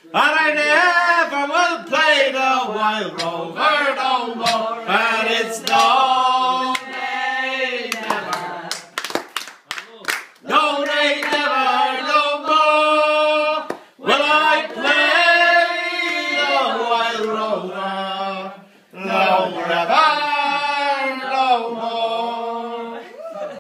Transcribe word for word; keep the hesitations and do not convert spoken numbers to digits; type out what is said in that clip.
and I never will play the wild rover no more. And it's no